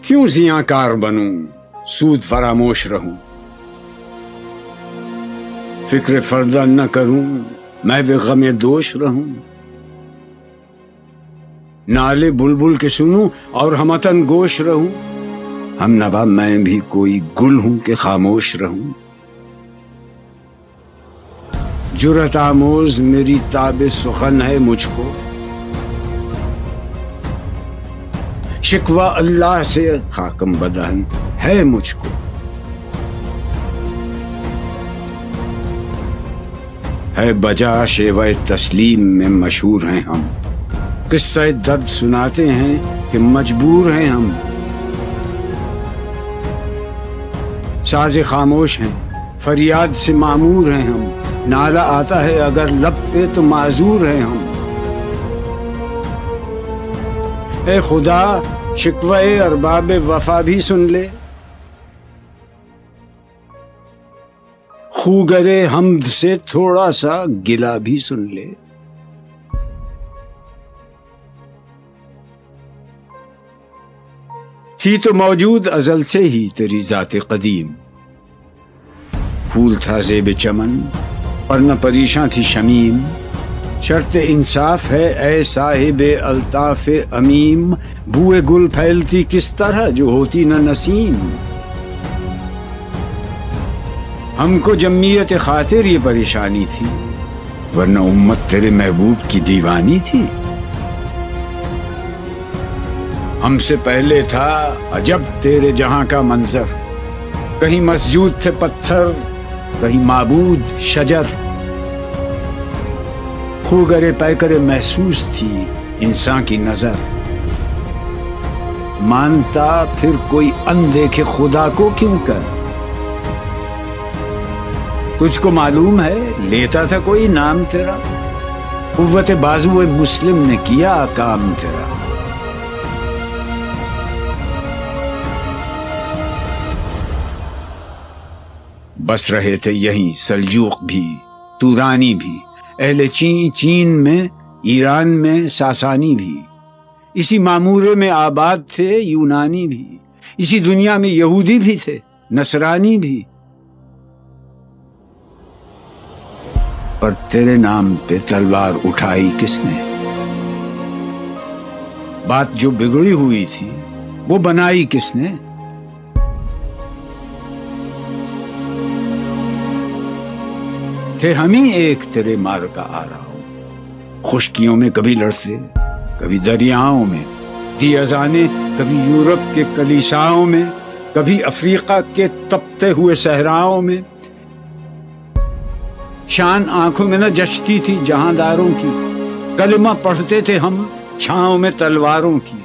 کیوں زیاں کار بنوں، سود فراموش رہوں، فکر فردہ نہ کروں، محو غم دوش رہوں، نالے بلبل کے سنوں اور ہمتن گوش رہوں، ہم نوا میں بھی کوئی گل ہوں کہ خاموش رہوں، جرأت آموز میری تاب سخن ہے مجھ کو، شکوہ اللہ سے خاکم بدہن ہے مجھ کو، ہے بجا شیوہ تسلیم میں مشہور ہیں ہم، قصہ درد سناتے ہیں کہ مجبور ہیں ہم، ساز خاموش ہیں فریاد سے معمور ہیں ہم، نالہ آتا ہے اگر لب پہ تو معذور ہیں ہم، اے خدا شکوہ ارباب وفا بھی سن لے، خوگر حمد سے تھوڑا سا گلہ بھی سن لے، تھی تو موجود ازل سے ہی تیری ذات قدیم، پھول تھا زیب چمن اور نہ پریشاں تھی شمیم، شرط انصاف ہے اے صاحب الطاف امیم، بوئے گل پھیلتی کس طرح جو ہوتی نہ نسیم، ہم کو جمعیت خاطر یہ پریشانی تھی، ورنہ امت تیرے محبوب کی دیوانی تھی، ہم سے پہلے تھا عجب تیرے جہاں کا منظر، کہیں مسجود تھے پتھر کہیں معبود شجر، خوگر پیکر محسوس تھی انسان کی نظر، مانتا پھر کوئی اندیکھے خدا کو کیوں کر، تجھ کو معلوم ہے لیتا تھا کوئی نام تیرا، قوت بازو مسلم نے کیا کام تیرا، بس رہے تھے یہیں سلجوق بھی تورانی بھی، اہل چین میں ایران میں ساسانی بھی، اسی معمورے میں آباد تھے یونانی بھی، اسی دنیا میں یہودی بھی تھے نصرانی بھی، پر تیرے نام پہ تلوار اٹھائی کس نے، بات جو بگڑی ہوئی تھی وہ بنائی کس نے، تھے ہم ہی ایک تیرے مار کا آ رہا ہوں، خشکیوں میں کبھی لڑتے کبھی دریاؤں میں، دی اذانیں کبھی یورپ کے کلیساؤں میں، کبھی افریقہ کے تپتے ہوئے صحراؤں میں، شان آنکھوں میں نہ جچتی تھی جہانداروں کی، کلمہ پڑھتے تھے ہم چھاؤں میں تلواروں کی،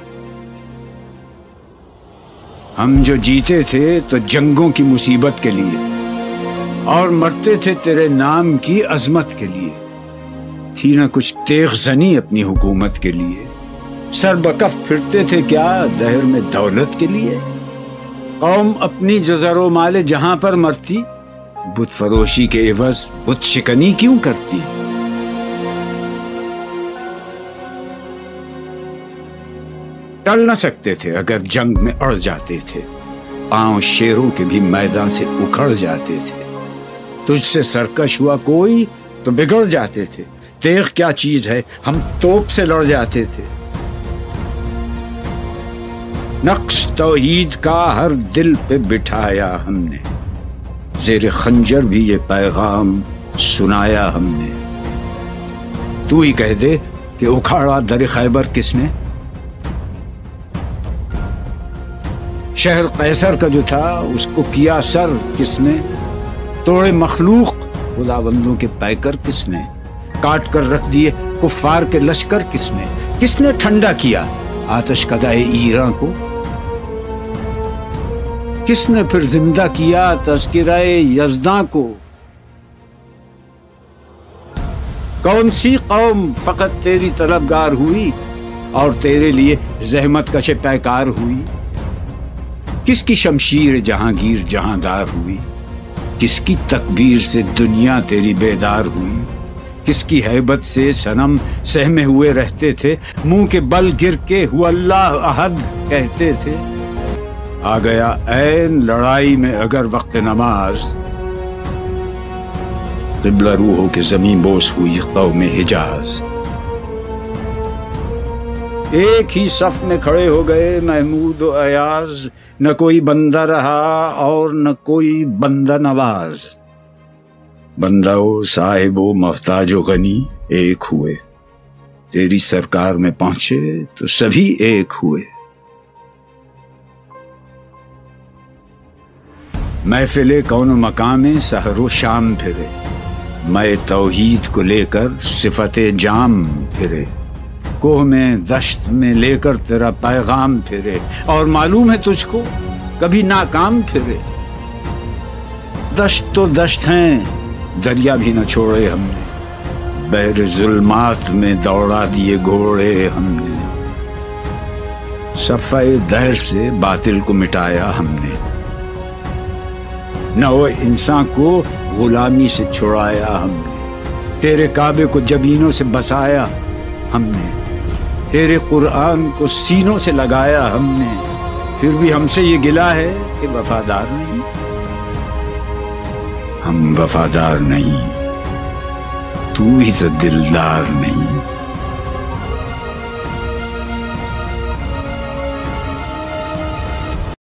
ہم جو جیتے تھے تو جنگوں کی مصیبت کے لیے، اور مرتے تھے تیرے نام کی عظمت کے لیے، تھی نہ کچھ تیغ زنی اپنی حکومت کے لیے، سر بکف پھرتے تھے کیا دہر میں دولت کے لیے، قوم اپنی جزر و مال جہاں پر مرتی، بت فروشی کے عوض بت شکنی کیوں کرتی، ٹل نہ سکتے تھے اگر جنگ میں اڑ جاتے تھے، پاؤں شیروں کے بھی میدان سے اکھڑ جاتے تھے، تجھ سے سرکش ہوا کوئی تو بگڑ جاتے تھے، تیغ کیا چیز ہے ہم توپ سے لڑ جاتے تھے، نقش توحید کا ہر دل پہ بٹھایا ہم نے، زیر خنجر بھی یہ پیغام سنایا ہم نے، تو ہی کہہ دے کہ اکھاڑا در خیبر کس نے، شہر قیصر کا جو تھا اس کو کیا سر کس نے، توڑے مخلوق خداوندوں کے پیکر کس نے، کاٹ کر رکھ دیے کفار کے لشکر کس نے ٹھنڈا کیا آتش کدائے ایراں کو، کس نے پھر زندہ کیا تذکرہ یزداں کو، کون سی قوم فقط تیری طلبگار ہوئی اور تیرے لیے زحمت کش پیکار ہوئی، کس کی شمشیر جہانگیر جہاندار ہوئی، کس کی تکبیر سے دنیا تیری بیدار ہوئی، کس کی ہیبت سے صنم سہمے ہوئے رہتے تھے، منہ کے بل گر کے ہو اللہ احد کہتے تھے، آ گیا عین لڑائی میں اگر وقت نماز، قبلہ روح ہو کے زمین بوس ہوئی قوم حجاز۔ ایک ہی صف میں کھڑے ہو گئے محمود و ایاز، نہ کوئی بندہ رہا اور نہ کوئی بندہ نواز۔ بندہ و صاحب و محتاج و غنی ایک ہوئے، تیری سرکار میں پہنچے تو سبھی ایک ہوئے۔ محفل کون و مقام میں سحر و شام پھرے، میں توحید کو لے کر صفت جام پھرے، کوہ میں دشت میں لے کر تیرا پیغام پھرے، اور معلوم ہے تجھ کو کبھی ناکام پھرے۔ دشت تو دشت ہیں، دریا بھی نہ چھوڑے ہم نے، بحر ظلمات میں دوڑا دیے گھوڑے ہم نے، صفحہ دہر سے باطل کو مٹایا ہم نے، نہ وہ انسان کو غلامی سے چھڑایا ہم نے، تیرے کعبے کو جبینوں سے بسایا ہم نے، تیرے قرآن کو سینوں سے لگایا ہم نے، پھر بھی ہم سے یہ گلہ ہے کہ وفادار نہیں۔ ہم وفادار نہیں، تو ہی تو دلدار نہیں۔